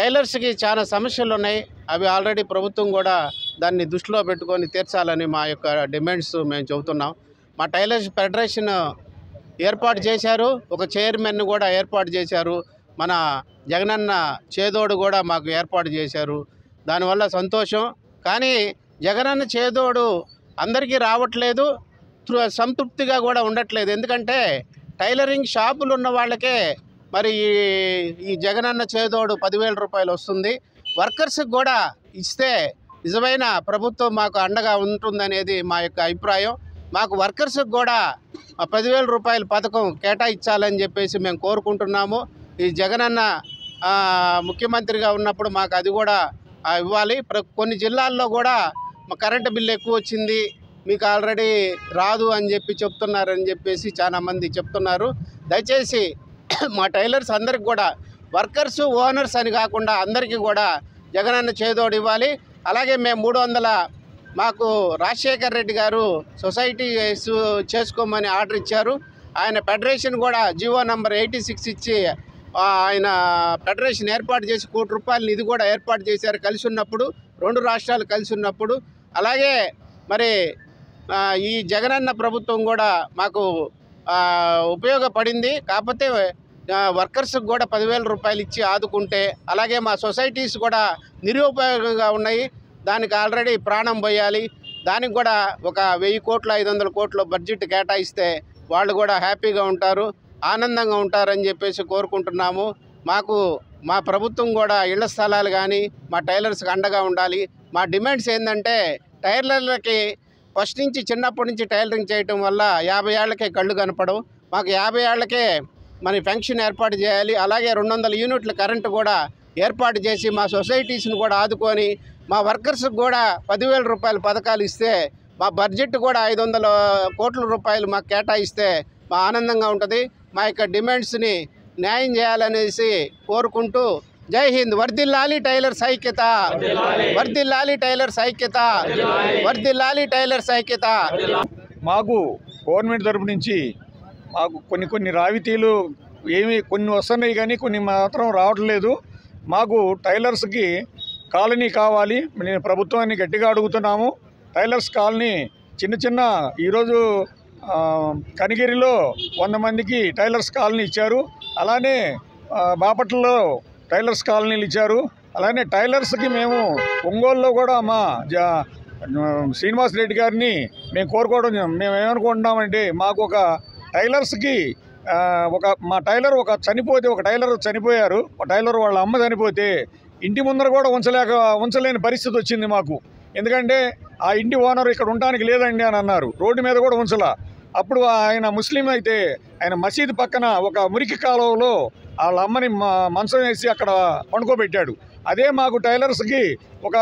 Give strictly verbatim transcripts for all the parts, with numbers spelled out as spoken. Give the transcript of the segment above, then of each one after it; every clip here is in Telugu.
టైలర్స్కి చాలా సమస్యలు ఉన్నాయి. అవి ఆల్రెడీ ప్రభుత్వం కూడా దాన్ని దృష్టిలో పెట్టుకొని తీర్చాలని మా యొక్క డిమాండ్స్ మేము చెబుతున్నాం. మా టైలర్స్ ఫెడరేషన్ ఏర్పాటు చేశారు, ఒక చైర్మన్ కూడా ఏర్పాటు చేశారు. మన జగనన్న చేదోడు కూడా మాకు ఏర్పాటు చేశారు. దానివల్ల సంతోషం. కానీ జగనన్న చేదోడు అందరికీ రావట్లేదు, సంతృప్తిగా కూడా ఉండట్లేదు. ఎందుకంటే టైలరింగ్ షాపులు ఉన్న వాళ్ళకే మరి ఈ జగనన్న చేదోడు పదివేల రూపాయలు వస్తుంది. వర్కర్స్కి కూడా ఇస్తే నిజమైన ప్రభుత్వం మాకు అండగా ఉంటుందనేది మా యొక్క అభిప్రాయం. మాకు వర్కర్స్కి కూడా పదివేల రూపాయల పథకం కేటాయించాలని చెప్పేసి మేము కోరుకుంటున్నాము. ఈ జగనన్న ముఖ్యమంత్రిగా ఉన్నప్పుడు మాకు అది కూడా ఇవ్వాలి. కొన్ని జిల్లాల్లో కూడా కరెంటు బిల్లు ఎక్కువ వచ్చింది, మీకు ఆల్రెడీ రాదు అని చెప్పి చెప్తున్నారని చెప్పేసి చాలామంది చెప్తున్నారు. దయచేసి మా టైలర్స్ అందరికి కూడా వర్కర్స్ ఓనర్స్ అని కాకుండా అందరికీ కూడా జగనన్న చేదోడు ఇవ్వాలి. అలాగే మేము మూడు వందల మాకు రాజశేఖర్ రెడ్డి గారు సొసైటీ చేసుకోమని ఆర్డర్ ఇచ్చారు. ఆయన ఫెడరేషన్ కూడా జివో నంబర్ ఎయిటీ సిక్స్ ఇచ్చి ఆయన ఫెడరేషన్ ఏర్పాటు చేసి కోటి రూపాయలు నిధి కూడా ఏర్పాటు చేశారు కలిసి ఉన్నప్పుడు, రెండు రాష్ట్రాలు కలిసి ఉన్నప్పుడు. అలాగే మరి ఈ జగనన్న ప్రభుత్వం కూడా మాకు ఉపయోగపడింది. కాకపోతే వర్కర్స్కి కూడా పదివేల రూపాయలు ఇచ్చి ఆదుకుంటే, అలాగే మా సొసైటీస్ కూడా నిరుపయోగంగా ఉన్నాయి. దానికి ఆల్రెడీ ప్రాణం పోయాలి. దానికి కూడా ఒక వెయ్యి కోట్లు ఐదు వందల కోట్లు బడ్జెట్ కేటాయిస్తే వాళ్ళు కూడా హ్యాపీగా ఉంటారు, ఆనందంగా ఉంటారని చెప్పేసి కోరుకుంటున్నాము. మాకు మా ప్రభుత్వం కూడా ఇళ్ల స్థలాలు కానీ మా టైలర్స్కి అండగా ఉండాలి. మా డిమాండ్స్ ఏంటంటే టైలర్లకి ఫస్ట్ నుంచి చిన్నప్పటి నుంచి టైలరింగ్ చేయటం వల్ల యాభై ఏళ్ళకే కళ్ళు కనపడవు. మాకు యాభై ఏళ్ళకే మరి పెన్షన్ ఏర్పాటు చేయాలి. అలాగే రెండు వందల యూనిట్ల కరెంటు కూడా ఏర్పాటు చేసి మా సొసైటీస్ని కూడా ఆదుకొని మా వర్కర్స్కి కూడా పదివేల రూపాయల పథకాలు ఇస్తే, మా బడ్జెట్ కూడా ఐదు వందల కోట్ల రూపాయలు మాకు కేటాయిస్తే మా ఆనందంగా ఉంటుంది. మా యొక్క డిమాండ్స్ని న్యాయం చేయాలనేసి కోరుకుంటూ జై హింద్. వర్ధిల్లాలి టైలర్స్ ఐక్యత, వర్ధిల్లాలి టైలర్స్ ఐక్యత, వర్ధిల్లాలి టైలర్స్ ఐక్యత. మాకు గవర్నమెంట్ తరపు నుంచి మాకు కొన్ని కొన్ని రాయితీలు ఏమి కొన్ని వస్తున్నాయి కానీ కొన్ని మాత్రం రావట్లేదు. మాకు టైలర్స్కి కాలనీ కావాలి. నేను ప్రభుత్వాన్ని గట్టిగా అడుగుతున్నాము. టైలర్స్ కాలనీ చిన్న చిన్న ఈరోజు కనిగిరిలో వంద మందికి టైలర్స్ కాలనీ ఇచ్చారు. అలానే బాపట్లలో టైలర్స్ కాలనీలు ఇచ్చారు. అలానే టైలర్స్కి మేము ఒంగోలులో కూడా మా శ్రీనివాస్ రెడ్డి గారిని మేము కోరుకోవడం, మేము ఏమనుకుంటున్నామంటే మాకు ఒక టైలర్స్కి ఒక మా టైలర్ ఒక చనిపోతే ఒక టైలర్ చనిపోయారు. ఒక టైలర్ వాళ్ళ అమ్మ చనిపోతే ఇంటి ముందర కూడా ఉంచలేక ఉంచలేని పరిస్థితి వచ్చింది మాకు. ఎందుకంటే ఆ ఇంటి ఓనర్ ఇక్కడ ఉండడానికి లేదండి అని అన్నారు. రోడ్డు మీద కూడా ఉంచలా. అప్పుడు ఆయన ముస్లిం అయితే ఆయన మసీదు పక్కన ఒక మురికి కాలువలో వాళ్ళ అమ్మని మంచం వేసి అక్కడ పండుకోబెట్టాడు. అదే మాకు టైలర్స్కి ఒక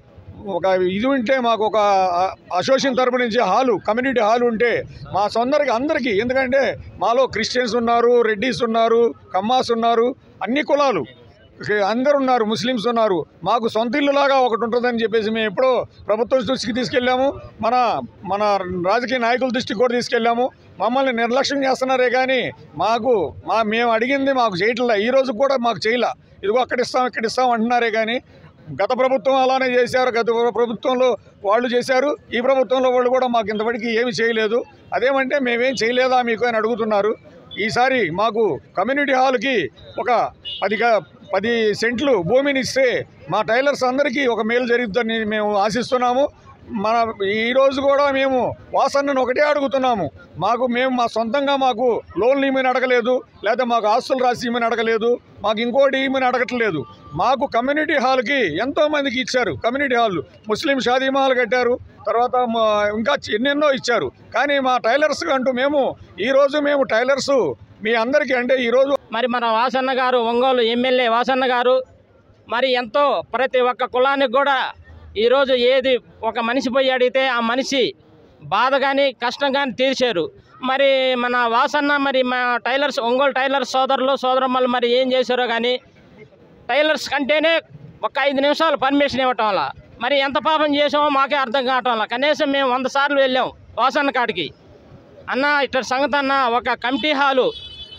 ఒక ఇది ఉంటే, మాకు ఒక అసోసియేషన్ తరపు నుంచి హాలు కమ్యూనిటీ హాల్ ఉంటే మా సొందరికి అందరికీ, ఎందుకంటే మాలో క్రిస్టియన్స్ ఉన్నారు, రెడ్డిస్ ఉన్నారు, కమ్మాస్ ఉన్నారు, అన్ని కులాలు అందరు ఉన్నారు, ముస్లిమ్స్ ఉన్నారు. మాకు సొంత ఇల్లులాగా ఒకటి ఉంటుందని చెప్పేసి మేము ఎప్పుడో ప్రభుత్వం దృష్టికి తీసుకెళ్ళాము, మన మన రాజకీయ నాయకుల దృష్టికి కూడా తీసుకెళ్ళాము. మమ్మల్ని నిర్లక్ష్యం చేస్తున్నారే కానీ మాకు మా మేము అడిగింది మాకు చేయట్లా. ఈ రోజు కూడా మాకు చేయలే. ఇదిగో అక్కడ ఇస్తాం ఇక్కడ ఇస్తాం అంటున్నారే కానీ గత ప్రభుత్వం అలానే చేశారు. గత ప్రభుత్వంలో వాళ్ళు చేశారు, ఈ ప్రభుత్వంలో వాళ్ళు కూడా మాకు ఇంతవరకు ఏమి చేయలేదు. అదేమంటే మేమేం చేయలేదా మీకు అని అడుగుతున్నారు. ఈసారి మాకు కమ్యూనిటీ హాల్కి ఒక పది పది సెంట్లు భూమిని ఇస్తే మా టైలర్స్ అందరికీ ఒక మేలు జరుగుతుందని మేము ఆశిస్తున్నాము. మన ఈరోజు కూడా మేము వాసన్నను ఒకటే అడుగుతున్నాము. మాకు మేము మా సొంతంగా మాకు లోన్లు ఇమ్మని అడగలేదు, లేదా మాకు ఆస్తులు రాసి ఇమ్మని అడగలేదు, మాకు ఇంకోటి ఇమ్మని అడగట్లేదు. మాకు కమ్యూనిటీ హాల్కి ఎంతోమందికి ఇచ్చారు. కమ్యూనిటీ హాల్ ముస్లిం షాదీ మహల్ కట్టారు, తర్వాత ఇంకా ఎన్నెన్నో ఇచ్చారు. కానీ మా టైలర్స్ అంటూ మేము ఈరోజు మేము టైలర్సు మీ అందరికీ అంటే ఈరోజు మరి మన వాసన్న గారు, ఒంగోలు ఎమ్మెల్యే వాసన్న గారు మరి ఎంతో ప్రతి ఒక్క కులానికి కూడా ఈరోజు ఏది ఒక మనిషి పోయి అడిగితే ఆ మనిషి బాధ కానీ కష్టం కానీ తీర్చారు. మరి మన వాసన్న మరి మా టైలర్స్ ఒంగోలు టైలర్స్ సోదరులు సోదరమ్మలు మరి ఏం చేశారో కానీ టైలర్స్ కంటేనే ఒక ఐదు నిమిషాలు పర్మిషన్ ఇవ్వటం వల్ల మరి ఎంత పాపం చేసామో మాకే అర్థం కావటం వల్ల కనీసం మేము వంద సార్లు వెళ్ళాం వాసన్న కాడికి. అన్న ఇట్లా సంగతి అన్న ఒక కమిటీ హాలు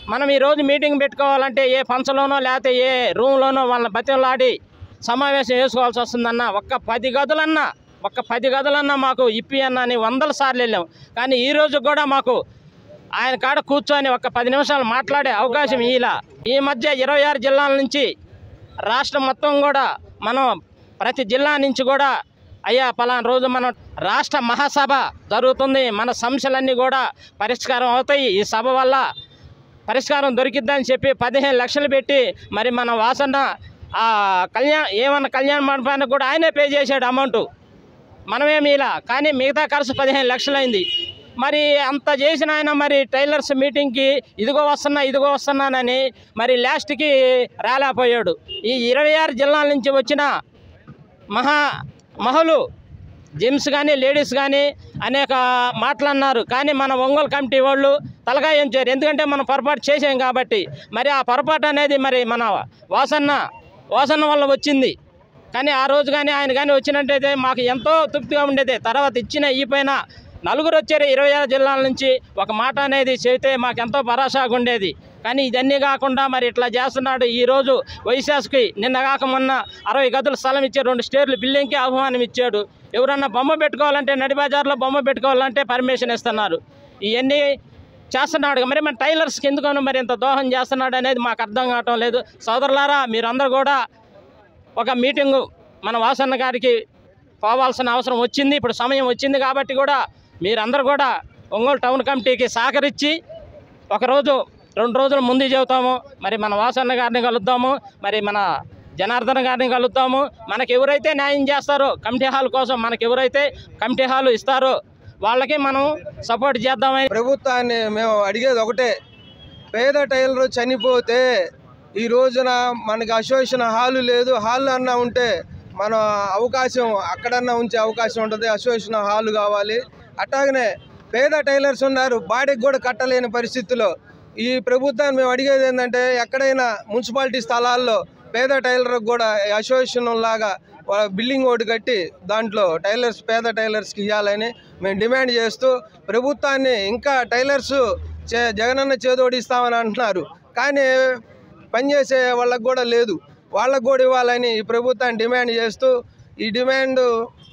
మనం ఈరోజు మీటింగ్ పెట్టుకోవాలంటే ఏ ఫంక్షన్లోనో లేకపోతే ఏ రూమ్లోనో వాళ్ళని బతిలాడి సమావేశం చేసుకోవాల్సి వస్తుందన్న. ఒక్క పది గదులన్నా ఒక్క పది గదులన్నా మాకు ఇప్పి అన్న అని వందల సార్లు వెళ్ళాం. కానీ ఈరోజు కూడా మాకు ఆయన కాడ కూర్చొని ఒక పది నిమిషాలు మాట్లాడే అవకాశం ఇలా. ఈ మధ్య ఇరవై ఆరు జిల్లాల నుంచి రాష్ట్రం మొత్తం కూడా మనం ప్రతి జిల్లా నుంచి కూడా అయ్యా పలానా రోజు మనం రాష్ట్ర మహాసభ జరుగుతుంది, మన సమస్యలన్నీ కూడా పరిష్కారం అవుతాయి, ఈ సభ వల్ల పరిష్కారం దొరికిద్దని చెప్పి పదిహేను లక్షలు పెట్టి మరి మన వాసన్న ఆ కళ్యాణ్ ఏమన్నా కళ్యాణ మండపానికి కూడా ఆయనే పే చేశాడు అమౌంట్, మనమేమి ఇలా. కానీ మిగతా ఖర్చు పదిహేను లక్షలు అయింది. మరి అంత చేసిన ఆయన మరి టైలర్స్ మీటింగ్కి ఇదిగో వస్తున్నా ఇదిగో వస్తున్నానని మరి లాస్ట్కి రాలేకపోయాడు. ఈ ఇరవై ఆరు జిల్లాల నుంచి వచ్చిన మహా మహలు జెంట్స్ కానీ లేడీస్ కానీ అనేక మాటలన్నారు. కానీ మన ఒంగోలు కమిటీ వాళ్ళు తలకాయించారు, ఎందుకంటే మనం పొరపాటు చేసాం కాబట్టి. మరి ఆ పొరపాటు అనేది మరి మన వాసన్న వాసన్న వల్ల వచ్చింది. కానీ ఆ రోజు కానీ ఆయన కానీ వచ్చినట్టయితే మాకు ఎంతో తృప్తిగా ఉండేది. తర్వాత ఇచ్చిన ఈ పైన నలుగురు వచ్చారు ఇరవై ఆరు జిల్లాల నుంచి, ఒక మాట అనేది చెబితే మాకు ఎంతో భరోసాగా ఉండేది. కానీ ఇదన్నీ కాకుండా మరి ఇట్లా చేస్తున్నాడు. ఈరోజు వైశాస్కి నిన్న కాక మొన్న అరవై గదుల స్థలం ఇచ్చాడు, రెండు స్టేర్లు బిల్డింగ్కి ఆహ్వానం ఇచ్చాడు. ఎవరన్నా బొమ్మ పెట్టుకోవాలంటే నడి బజార్లో బొమ్మ పెట్టుకోవాలంటే పర్మిషన్ ఇస్తున్నారు. ఇవన్నీ చేస్తున్నాడు. మరి మన టైలర్స్కి ఎందుకనో మరి ఇంత దోహం చేస్తున్నాడు అనేది మాకు అర్థం కావటం లేదు. సోదరులారా, మీరందరూ కూడా ఒక మీటింగు మన వాసన్న గారికి పోవాల్సిన అవసరం వచ్చింది, ఇప్పుడు సమయం వచ్చింది కాబట్టి కూడా మీరందరూ కూడా ఒంగోలు టౌన్ కమిటీకి సహకరించి ఒకరోజు రెండు రోజుల ముందు చెబుతాము. మరి మన వాసన్న గారిని కలుద్దాము, మరి మన జనార్దన్ గారిని కలుద్దాము. మనకు ఎవరైతే న్యాయం చేస్తారో కమిటీ హాల్ కోసం మనకు ఎవరైతే కమిటీ హాల్ ఇస్తారో వాళ్ళకి మనం సపోర్ట్ చేద్దామని. ప్రభుత్వాన్ని మేము అడిగేది ఒకటే, పేద టైలర్ చనిపోతే ఈ రోజున మనకి అసోసియేషన్ హాలు లేదు, హాల్ అన్నా ఉంటే మన అవకాశం అక్కడన్నా ఉంచే అవకాశం ఉంటుంది, అసోసియేషన్ హాలు కావాలి. అట్లాగనే పేద టైలర్స్ ఉన్నారు, బాడీకి కూడా కట్టలేని పరిస్థితుల్లో. ఈ ప్రభుత్వాన్ని మేము అడిగేది ఏంటంటే, ఎక్కడైనా మున్సిపాలిటీ స్థలాల్లో పేద టైలర్కి కూడా అసోసియేషన్ లాగా బిల్డింగ్ ఒకటి కట్టి దాంట్లో టైలర్స్ పేద టైలర్స్కి ఇవ్వాలని మేము డిమాండ్ చేస్తూ, ప్రభుత్వాన్ని ఇంకా టైలర్స్ చే జగనన్న చేదోడిస్తామని అంటున్నారు, కానీ పనిచేసే వాళ్ళకు కూడా లేదు, వాళ్ళకు కూడా ఇవ్వాలని ఈ ప్రభుత్వాన్ని డిమాండ్ చేస్తూ ఈ డిమాండ్